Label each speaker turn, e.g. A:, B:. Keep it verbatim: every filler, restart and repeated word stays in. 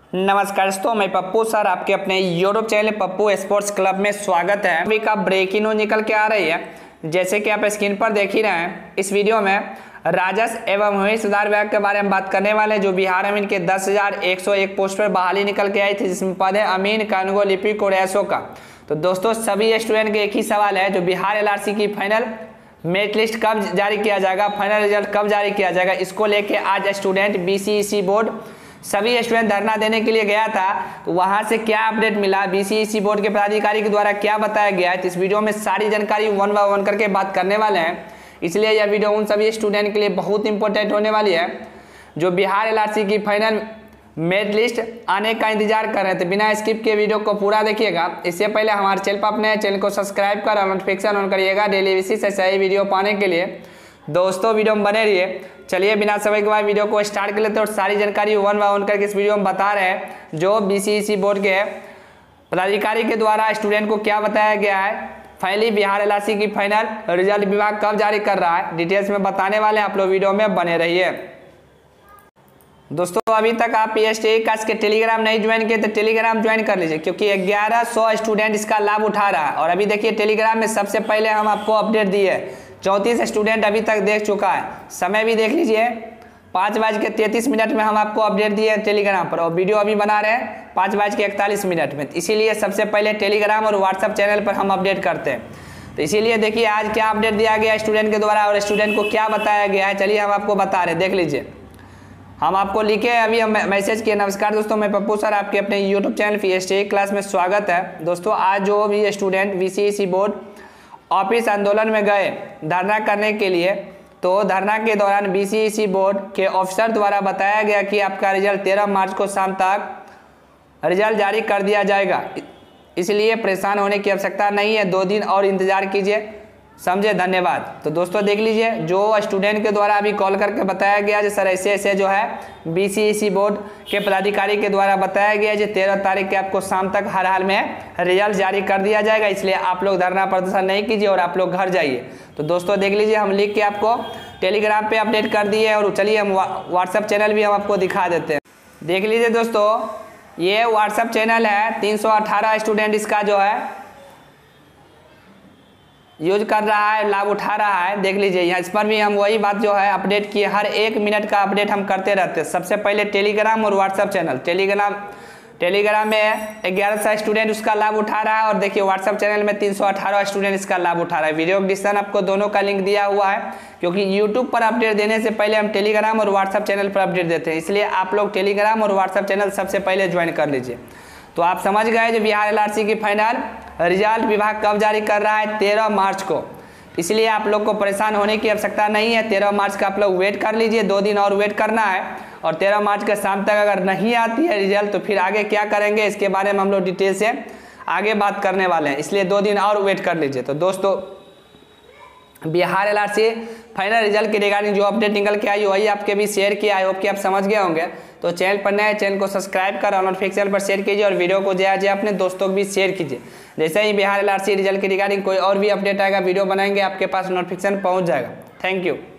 A: नमस्कार दोस्तों, मैं पप्पू सर आपके अपने YouTube channel Pappu sports club में स्वागत है। अभी का ब्रेकिंग न्यूज निकल के आ रही है, जैसे कि आप स्क्रीन पर देख ही रहे हैं। इस वीडियो में राजस्व एवं भूमि सुधार विभाग के बारे में बात करने वाले हैं, जो बिहार अमीन के दस हजार एक सौ एक पोस्ट पर बहाली निकल के आई थी, जिसमें पद है अमीन, कानूगो, लिपिक और एसओ का। तो दोस्तों सभी स्टूडेंट के एक ही सवाल है, जो बिहार एलआरसी की फाइनल मेरिट लिस्ट कब जारी किया जाएगा, फाइनल रिजल्ट कब जारी किया जाएगा, इसको लेके आज स्टूडेंट बीसीईसी बोर्ड सभी स्टूडेंट धरना देने के लिए गया था। तो वहां से क्या अपडेट मिला, बीसीईसी बोर्ड के पदाधिकारी के द्वारा क्या बताया गया है, तो इस वीडियो में सारी जानकारी वन बाय वन करके बात करने वाले हैं। इसलिए यह वीडियो उन सभी स्टूडेंट के लिए बहुत इंपॉर्टेंट होने वाली है, जो बिहार एलआरसी की फाइनल मेरिट लिस्ट आने का इंतजार कर रहे थे। बिना स्किप के वीडियो को पूरा देखिएगा। इससे पहले हमारे चैनल पर अपने चैनल को सब्सक्राइब कर नोटिफिकेशन ऑन करिएगा डेली बेसिस से सही वीडियो पाने के लिए। दोस्तों वीडियो में बने रहिए। चलिए बिना समय के बाद वीडियो को स्टार्ट कर लेते हैं और सारी जानकारी वन बाय वन करके इस वीडियो में बता रहे हैं, जो बीसीईसी बोर्ड के पदाधिकारी के द्वारा स्टूडेंट को क्या बताया गया है, फाइनली बिहार एलआरसी की फाइनल रिजल्ट विभाग कब जारी कर रहा है, डिटेल्स में बताने वाले हैं। आप लोग वीडियो में बने रहिए। दोस्तों अभी तक आप पीएसटी का इसके टेलीग्राम नहीं ज्वाइन किए तो टेलीग्राम ज्वाइन कर लीजिए, क्योंकि ग्यारह सौ स्टूडेंट इसका लाभ उठा रहा है। और अभी देखिए टेलीग्राम में सबसे पहले हम आपको अपडेट दिए, चौंतीस स्टूडेंट अभी तक देख चुका है। समय भी देख लीजिए, पाँच बज के तैंतीस मिनट में हम आपको अपडेट दिए टेलीग्राम पर, और वीडियो अभी बना रहे हैं पाँच बज के इकतालीस मिनट में। इसीलिए सबसे पहले टेलीग्राम और व्हाट्सअप चैनल पर हम अपडेट करते हैं। तो इसीलिए देखिए आज क्या अपडेट दिया गया स्टूडेंट के द्वारा और स्टूडेंट को क्या बताया गया है, चलिए हम आपको बता रहे हैं, देख लीजिए। हम आपको लिखे अभी हम मैसेज किए, नमस्कार दोस्तों, मैं पप्पू सर आपके अपने यूट्यूब चैनल पीएसटी क्लास में स्वागत है। दोस्तों आज जो भी स्टूडेंट बीसीईसी बोर्ड ऑफिस आंदोलन में गए धरना करने के लिए, तो धरना के दौरान बीसीईसी बोर्ड के ऑफिसर द्वारा बताया गया कि आपका रिजल्ट तेरह मार्च को शाम तक रिजल्ट जारी कर दिया जाएगा, इसलिए परेशान होने की आवश्यकता नहीं है, दो दिन और इंतजार कीजिए, समझे, धन्यवाद। तो दोस्तों देख लीजिए, जो स्टूडेंट के द्वारा अभी कॉल करके बताया गया कि सर ऐसे ऐसे जो है बीसीईसी बोर्ड के पदाधिकारी के द्वारा बताया गया है तेरह तारीख के आपको शाम तक हर हाल में रिजल्ट जारी कर दिया जाएगा, इसलिए आप लोग धरना प्रदर्शन नहीं कीजिए और आप लोग घर जाइए। तो दोस्तों देख लीजिए, हम लिख के आपको टेलीग्राम पे अपडेट कर दिए, और चलिए हम व्हाट्सअप चैनल भी हम आपको दिखा देते हैं। देख लीजिए दोस्तों, ये व्हाट्सअप चैनल है, तीन सौ अठारह स्टूडेंट इसका जो है यूज कर रहा है, लाभ उठा रहा है। देख लीजिए यहाँ, इस पर भी हम वही बात जो है अपडेट किए, हर एक मिनट का अपडेट हम करते रहते हैं। सबसे पहले टेलीग्राम और व्हाट्सअप चैनल, टेलीग्राम टेलीग्राम में ग्यारह सौ स्टूडेंट उसका लाभ उठा रहा है, और देखिए व्हाट्सअप चैनल में तीन सौ अठारह स्टूडेंट इसका लाभ उठा रहा है। वीडियो डिस्क्रिप्शन आपको दोनों का लिंक दिया हुआ है, क्योंकि यूट्यूब पर अपडेट देने से पहले हम टेलीग्राम और व्हाट्सअप चैनल पर अपडेट देते हैं, इसलिए आप लोग टेलीग्राम और व्हाट्सअप चैनल सबसे पहले ज्वाइन कर लीजिए। तो आप समझ गए जो बिहार एलआरसी की फाइनल रिजल्ट विभाग कब जारी कर रहा है, तेरह मार्च को, इसलिए आप लोग को परेशान होने की आवश्यकता नहीं है। तेरह मार्च का आप लोग वेट कर लीजिए, दो दिन और वेट करना है, और तेरह मार्च के शाम तक अगर नहीं आती है रिजल्ट तो फिर आगे क्या करेंगे इसके बारे में हम लोग डिटेल से आगे बात करने वाले हैं, इसलिए दो दिन और वेट कर लीजिए। तो दोस्तों बिहार एलआरसी फाइनल रिजल्ट के रिगार्डिंग जो अपडेट निकल के आई वही आपके भी शेयर किया, आई होप कि आप समझ गए होंगे। तो चैनल पर नए चैनल को सब्सक्राइब कर नोटिफिकेशन पर शेयर कीजिए, और वीडियो को जया जया अपने दोस्तों को भी शेयर कीजिए। जैसे ही बिहार एलआरसी रिजल्ट के रिगार्डिंग कोई और भी अपडेट आएगा, वीडियो बनाएंगे, आपके पास नोटिफिकेशन पहुंच जाएगा। Thank you.